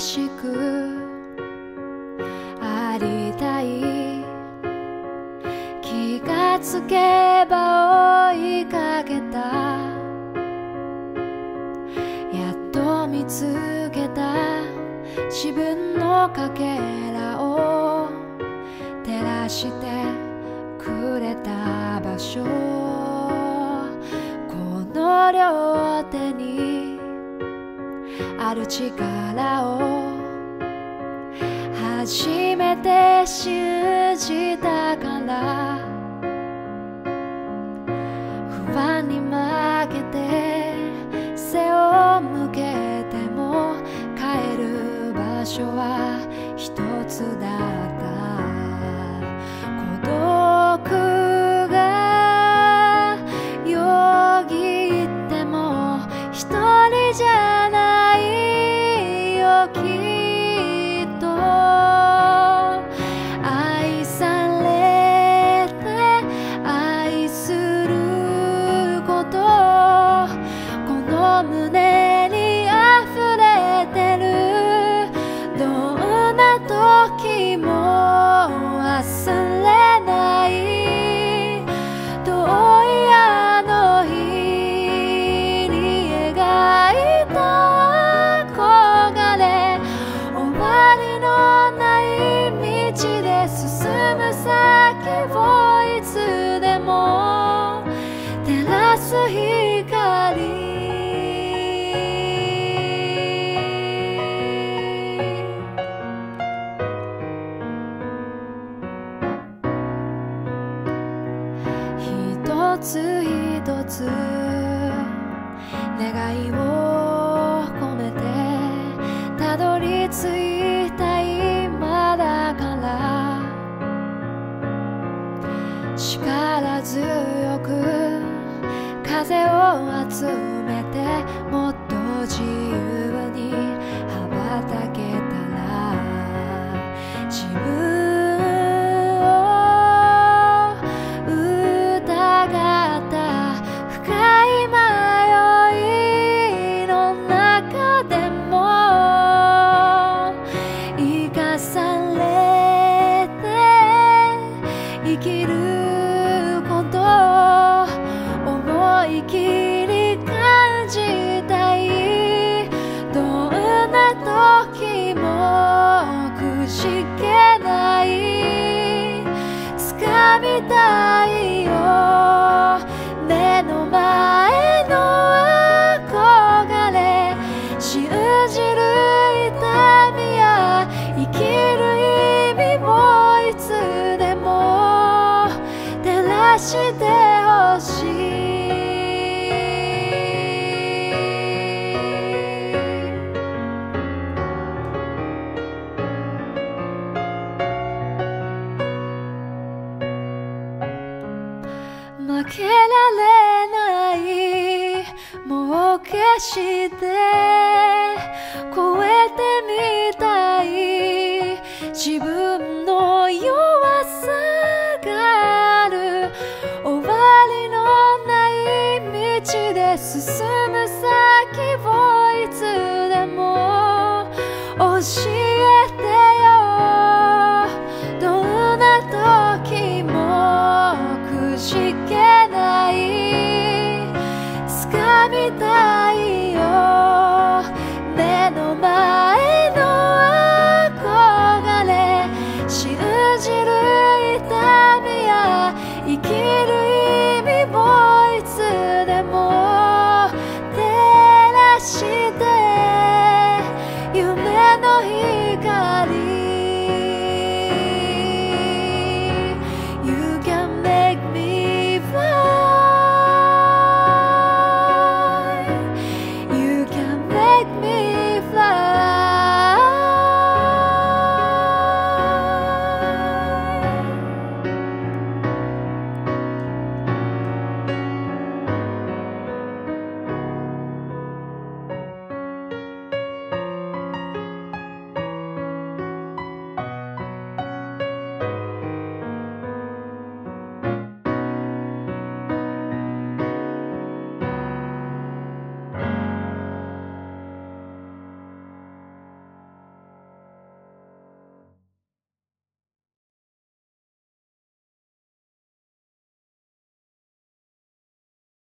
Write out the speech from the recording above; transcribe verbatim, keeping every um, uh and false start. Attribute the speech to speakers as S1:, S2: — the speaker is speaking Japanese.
S1: しくありたい。気がつけば追いかけた。やっと見つけた自分のかけらを照らしてくれた場所。この両手にある力を初めて信じたから。不安に負けて背を向けても帰る場所は一つだった。孤独がよぎっても一人じゃないよきっと。愛されて愛することこの胸に溢れてる。どんな時も忘れない遠いあの日に描いた憧れ。終わりのない道で進む先をいつでも照らす光。一つ一つ願いを込めてたどり着いた今だから。力強く風を集めてもっと自由に羽ばたけたら。自分生きること思い切り感じたい。どんな時もくじけない掴みたいよ目の前の憧れ。信じる痛みや生きる意味もいつでも照らしてほしい。負けられないもう決して超えてみたい自分の弱さがある。終わりのない道で進む先をいつでも教えてよ。どんな時もくじけない掴みたい